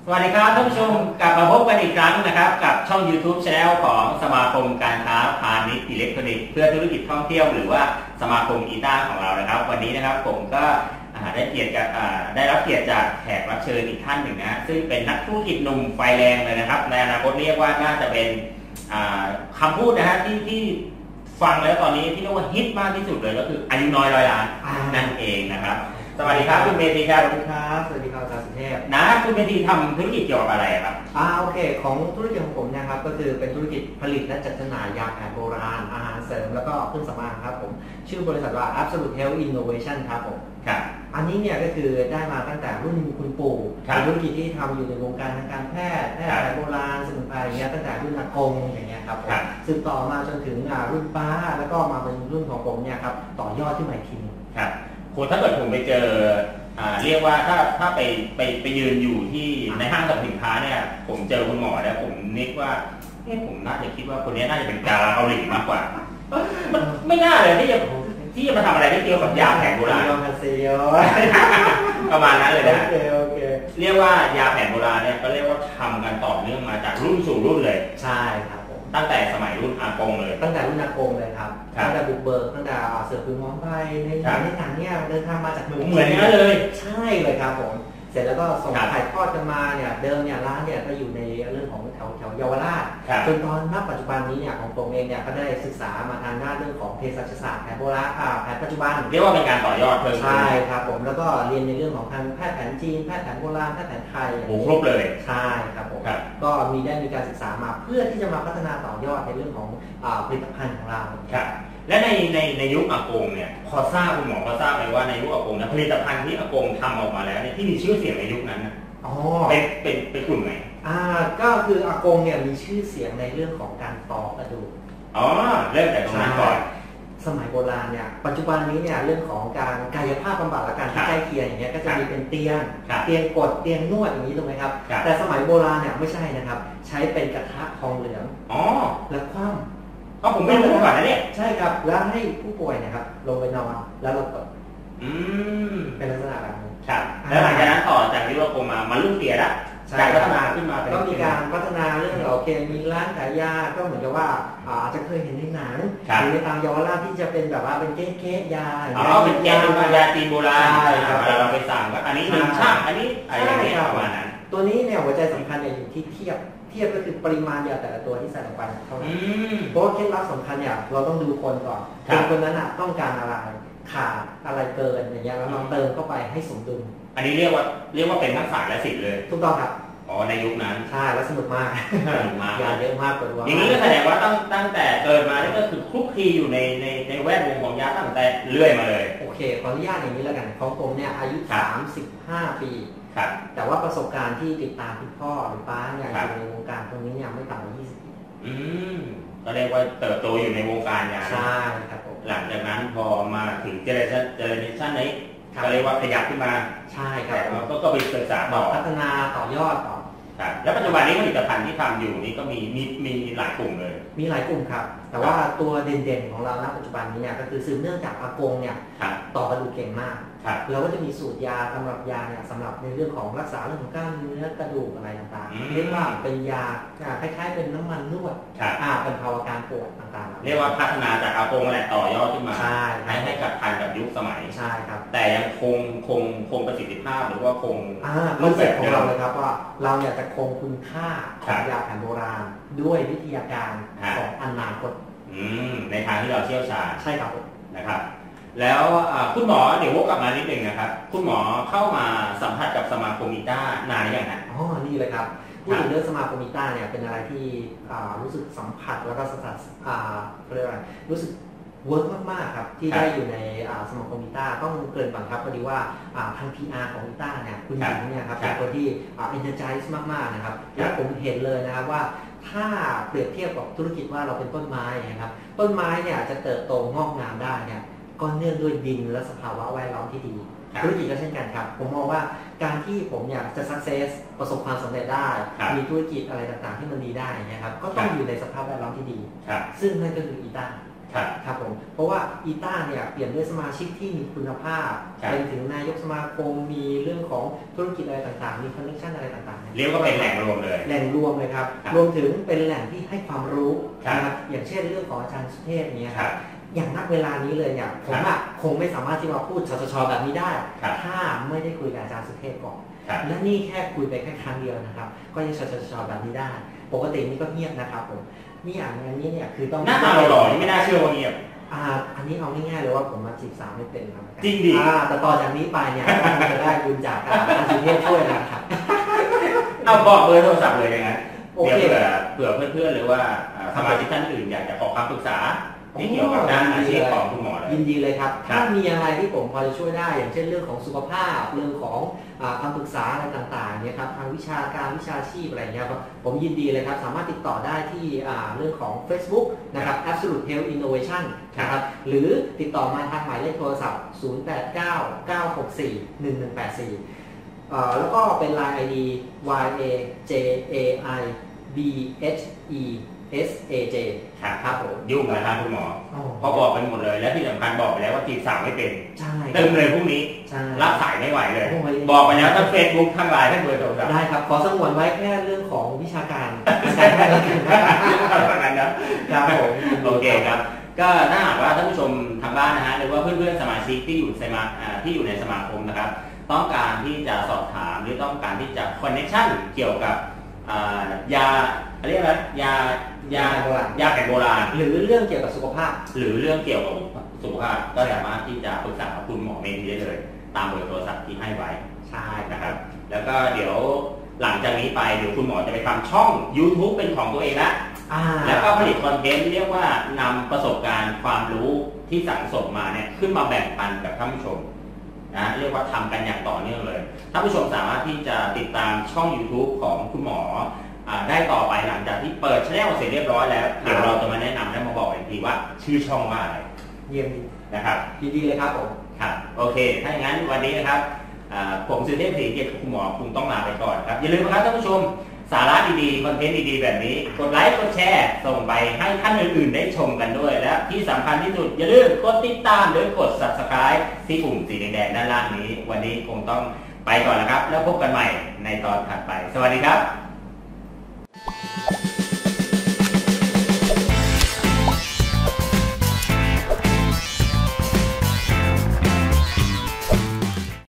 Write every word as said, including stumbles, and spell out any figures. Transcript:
สวัสดีครับท่านผู้ชมกลับมาพบกันอีกครั้งนะครับกับช่อง YouTube Channel ของสมาคมการค้าพาณิชย์อิเล็กทรอนิกส์เพื่อธุรกิจท่องเที่ยวหรือว่าสมาคมอีต้าของเรานะครับวันนี้นะครับผมก็ได้เกียรติได้รับเกียรติจากแขกรับเชิญอีกท่านหนึ่งนะซึ่งเป็นนักธุรกิจหนุ่มไฟแรงเลยนะครับในอนาคตเรียกว่าน่าจะเป็นคำพูดนะฮะที่ที่ฟังแล้วตอนนี้ที่เรียกว่าฮิตมากที่สุดเลยก็คืออายุน้อยร้อยล้านนั่นเองนะครับสวัสดีครับคุณเมธีครับสวัสดีครับสวัสดีครับอาจารย์สุเทพนะคุณเมธีทำธุรกิจเกี่ยวกับอะไรครับอ่าโอเคของธุรกิจของผมนะครับก็คือเป็นธุรกิจผลิตและจัดจำหน่ายยาแผนโบราณอาหารเสริมแล้วก็เครื่องสำอางครับผมชื่อบริษัทว่า Absolute Health Innovation ครับผมครับอันนี้เนี่ยก็คือได้มาตั้งแต่รุ่นคุณปู่เป็นธุรกิจที่ทำอยู่ในวงการทางการแพทย์แพทย์แผนโบราณสมุนไพรอย่างเงี้ยตั้งแต่รุ่นอากงอย่างเงี้ยครับสืบต่อมาจนถึงรุ่นป้าแล้วก็มาเป็นรุ่นของผมเนี่ยครับต่อยอดขึ้นมาอีกทีนึงครับคุณถ้าเกิดผมไปเจอเรียกว่าถ้าถ้าไปไปไปยืนอยู่ที่ในห้างสรรพสินค้าเนี่ยผมเจอคุณหมอแล้วผมนึกว่าเอ๊ะผมน่าจะคิดว่าคนนี้น่าจะเป็นดาราเกาหลีมากกว่ามันไม่น่าเลยที่จะที่จะมาทำอะไรที่เกี่ยวกับยาแผนโบราณประมาณนั้นเลยนะเรียกว่ายาแผนโบราณเนี่ยก็เรียกว่าทำกันต่อเนื่องมาจากรุ่นสู่รุ่นเลยใช่ครับตั้งแต่สมัยรุ่นอากงเลยตั้งแต่รุ่นอากงเลยครับตั้งแต่บุกเบิกตั้งแต่เสือผืนหมอนใบในหนังในหนังเนี่ยเดินทางมาจากเมืองเหมือนกันเลยใช่เลยครับผมเสร็จแล้วก็ส่งถ่ายทอดกันมาเนี่ยเดิมเนี่ยร้านเนี่ยก็อยู่ในเรื่องของแถวแถวเยาวราชจนตอนณปัจจุบันนี้เนี่ยของผมเองเนี่ยก็ได้ศึกษามาทางด้านเรื่องของเภสัชศาสตร์แผนโบราณแผนปัจจุบันเรียกว่าเป็นการต่อยอดเพิ่มใช่ครับผมแล้วก็เรียนในเรื่องของทางแพทย์แผนจีนแพทย์แผนโบราณแพทย์แผนไทยโอ้ครบเลยใช่ครับผมก็มีได้มีการศึกษามาเพื่อที่จะมาพัฒนาต่อยอดในเรื่องของผลิตภัณฑ์ของเราครับและในในในยุคอากงเนี่ยพอทราบคุณหมอพอทราบไหมว่าในยุคอากงนะผลิตภัณฑ์ที่อากงทำออกมาแล้วเนี่ยที่มีชื่อเสียงในยุคนั้นอ๋อเป็นเป็นเป็นกลุ่มไหนอ่าก็คืออากงเนี่ยมีชื่อเสียงในเรื่องของการต่อกระดูกอ๋อเริ่มจากตรงนั้นก่อนสมัยโบราณเนี่ยปัจจุบันนี้เนี่ยเรื่องของการกายภาพบำบัดและการที่ใกล้เคียงอย่างเงี้ยก็จะมีเป็นเตียงเตียงกดเตียงนวดอย่างนี้ถูกไหมครับแต่สมัยโบราณเนี่ยไม่ใช่นะครับใช้เป็นกระทะทองเหลืองอ๋อแล้วคว่ำอ๋อผมไม่รู้ก่อนนะเนี่ยใช่ครับแล้วให้ผู้ป่วยนะครับลงไปนอนแล้วเรากดอืมเป็นลักษณะแบบนี้ครับแล้วหลังจากนั้นต่อจากยุโรปมามาลุ่งเตียแล้วการพัฒนาขึ้นมาก็มีการพัฒนาเรื่องโอเคมีร้านขายยาก็เหมือนกับว่าอาจจะเคยเห็นในหนังหรือในตามเยาวราชที่จะเป็นแบบว่าเป็นเก๊ะเก๊ะยาอ๋อเป็นเก๊ะยาจีนโบราณเราไปสั่งก็อันนี้หนึ่งช่างอันนี้อะไรอย่างเงี้ยประมาณนั้นตัวนี้เนี่ยหัวใจสำคัญเนี่ยอยู่ที่เทียบเทียบก็คือปริมาณยาแต่ละตัวที่ใส่ลงไปเท่านั้นเพราะเคล็ดลับสำคัญเนี่ยเราต้องดูคนก่อนคนคนนั้นต้องการอะไรขาดอะไรเกินอย่างเงี้ยแล้วเราเติมเข้าไปให้สมดุลอันนี้เรียกว่าเรียกว่าเป็นทักษะและศิลป์เลยถูกต้องครับอ๋อในยุคนั้นใช่แล้วสนุกมากสนุกมากงานเยอะมากเลยว่าอย่างนี้ก็แสดงว่าตั้งตั้งแต่เกิดมานี่ก็คือคลุกคลีอยู่ในในในแวดวงของยาตั้งแต่เรื่อยมาเลยโอเคขออนุญาตอย่างนี้แล้วกันของผมเนี่ยอายุสามสิบห้าปีแต่ว่าประสบการณ์ที่ติดตามคุณพ่อหรือป้าเนี่ยอยู่ในวงการตรงนี้เนี่ยไม่ต่ำกว่ายี่สิบปีอืมก็เรียกว่าเติบโตอยู่ในวงการยาใช่ครับผมหลังจากนั้นพอมาถึงเจเนอเรชั่นเจเนอเรชั่นนี้ก็เรียกว่าขยับขึ้นมาใช่ครับก็ก็ไปศึกษาต่อพัฒนาต่อยอดต่อครับแล้วปัจจุบันนี้ผลิตภัณฑ์ที่ทำอยู่นี้ก็มีมีมีหลายกลุ่มเลยมีหลายกลุ่มครับแต่ว่าตัวเด่นๆของเราณปัจจุบันนี้เนี่ยก็คือสืบเนื่องจากอากงเนี่ยต่อกระดูกเก่งมากเราก็จะมีสูตรยาสำหรับยาเนี่ยสำหรับในเรื่องของรักษาเรื่องของกล้ามเนื้อกระดูกอะไรต่างๆเรียกว่าเป็นยาคล้ายๆเป็นน้ำมันนวดเป็นภาวะการปวดต่างๆเรียกว่าพัฒนาจากอากงแหละต่อยอดขึ้นมาให้ให้กับทันกับยุคสมัยใช่ครับแต่ยังคงคงคงประสิทธิภาพหรือว่าคงรูปแบบของเราเลยครับว่าเราอยากจะคงคุณค่าของยาแผนโบราณด้วยวิทยาการของอนาคตในทางที่เราเชี่ยวชาญใช่ครับนะครับแล้วคุณหมอเดี๋ยววกกลับมานิดนึงนะครับคุณหมอเข้ามาสัมผัสกับสมาคมอีต้านานยังไงอ๋อนี่เลยครับพูดถึงเรื่องสมาคมอีต้าเนี่ยเป็นอะไรที่รู้สึกสัมผัสแล้วก็สัมผัสเรียกว่ารู้สึกเวิร์กมากๆครับที่ได้อยู่ในสมาคมอีต้าต้องเกริ่นก่อนครับพอดีว่าทาง พี อาร์ ของอีต้าเนี่ยคุณหญิงเนี่ยครับเป็นคนที่เอ็นเตอร์ไจส์มากๆนะครับและผมเห็นเลยนะครับว่าถ้าเปรียบเทียบกับธุรกิจว่าเราเป็นต้นไม้นะครับต้นไม้เนี่ยจะเติบโตงอกงามได้เนี่ยก็เนื่องด้วยดินและสภาวะแวดล้อมที่ดีธุรกิจก็เช่นกันครับผมมองว่าการที่ผมอยากจะ success ประสบความสำเร็จได้มีธุรกิจอะไรต่างๆที่มันดีได้นะครับก็ต้องอยู่ในสภาพแวดล้อมที่ดีซึ่งนั่นก็คืออีต้าครับผมเพราะว่าอีต้าเนี่ยเปลี่ยนด้วยสมาชิกที่มีคุณภาพเป็นถึงนายกสมาคมมีเรื่องของธุรกิจอะไรต่างๆมีคอนเนคชั่นอะไรต่างๆเรียกว่าเป็นแหล่งรวมเลยแหล่งรวมเลยครับรวมถึงเป็นแหล่งที่ให้ความรู้นะครับอย่างเช่นเรื่องของอาจารย์สุเทพเนี่ยครับอย่างนักเวลานี้เลยเนี่ยผมอะคงไม่สามารถที่มาพูดชชแบบนี้ได้ถ้าไม่ได้คุยกับอาจารย์สุเทพก่อนและนี่แค่คุยไปแค่ครั้งเดียวนะครับก็ยังชชชแบบนี้ได้ปกตินี่ก็เงียบนะครับผมนี่อย่างนี้เนี่ยคือต้องหน้าตาหล่อๆนี่ไม่น่าเชื่อว่าเงียบอ่าอันนี้เอาง่ายๆเลยว่าผมมาจีบสาวไม่เป็นครับจริงดิอ่าแต่ต่อจากนี้ไปเนี่ยจะได้บุญจากอาจารย์สุเทพช่วยนะครับเอาบอกเบอร์โทรศัพท์เลยยังไงเดี๋ยวเผื่อเผื่อเพื่อนๆหรือว่าสมาชิกท่านอื่นอยากจะขอคำปรึกษาที่เกี่ยวกับด้านอาชีพของคุณหมอเลยยินดีเลยครับถ้ามีอะไรที่ผมพอจะช่วยได้อย่างเช่นเรื่องของสุขภาพเรื่องของคำปรึกษาอะไรต่างๆเนี่ยครับทางวิชาการวิชาชีพอะไรเงี้ยครับผมยินดีเลยครับสามารถติดต่อได้ที่เรื่องของ Facebook นะครับ Absolute Health Innovation นะครับหรือติดต่อมาทางหมายเลขโทรศัพท์ศูนย์ แปด เก้า เก้า หก สี่ หนึ่ง หนึ่ง แปด สี่แล้วก็เป็น ไลน์ ไอ ดี วาย เอ เจ เอ ไอ บี เอช อี เอส เอ เจครับผมยุ่งนะครับคุณหมอเพราะบอกไปหมดเลยและที่สำคัญบอกไปแล้วว่าจีบสาวไม่เป็นเติมเลยพรุ่งนี้รับสายไม่ไหวเลยบอกไปแล้วทั้งเฟซบุ๊กทั้งไลน์ทั้งเบอร์โทรศัพท์ได้ครับขอสงวนไว้แค่เรื่องของวิชาการการแพทย์แล้วกันนะครับผมโอเคครับก็ถ้าหากว่าท่านผู้ชมทางบ้านนะฮะหรือว่าเพื่อนๆสมาชิกที่อยู่ในสมาที่อยู่ในสมาคมนะครับต้องการที่จะสอบถามหรือต้องการที่จะคอนเนคชั่นเกี่ยวกับยาเรียกว่ายายายาแผนโบราณหรือเรื่องเกี่ยวกับสุขภาพหรือเรื่องเกี่ยวกับสุขภาพก็สามารถที่จะปรึกษากับคุณหมอเมธีได้เลยตามเบอร์โทรศัพท์ที่ให้ไว้ใช่นะครับแล้วก็เดี๋ยวหลังจากนี้ไปเดี๋ยวคุณหมอจะไปทำช่อง YouTube เป็นของตัวเองละแล้วก็ผลิตคอนเทนต์เรียกว่านำประสบการณ์ความรู้ที่สั่งสมมาเนี่ยขึ้นมาแบ่งปันกับท่านผู้ชมนะเรียกว่าทำกันอย่างต่อเนื่องเลยท่านผู้ชมสามารถที่จะติดตามช่อง YouTube ของคุณหมอได้ต่อไปหลังจากที่เปิดช่องเสร็จเรียบร้อยแล้วเดี๋ยวเราจะมาแนะนำและมาบอกอีกทีว่าชื่อช่องว่าอะไรเยี่ยมนะครับดีๆเลยครับผมครับโอเคถ้าอย่างนั้นวันนี้นะครับผมสุเทพศรีเกียรติคุณหมอคงต้องลาไปก่อนครับอย่าลืมนะครับท่านผู้ชมสาระดีๆคอนเทนต์ดีๆแบบนี้กดไลค์กดแชร์ส่งไปให้ท่านอื่นๆได้ชมกันด้วยและที่สำคัญที่สุดอย่าลืมกดติดตามหรือกด ซับสไครบ์ ที่ปุ่มสีแดงๆด้านล่างนี้วันนี้คงต้องไปก่อนแล้วครับแล้วพบกันใหม่ในตอนถัดไปสวัสดีครับ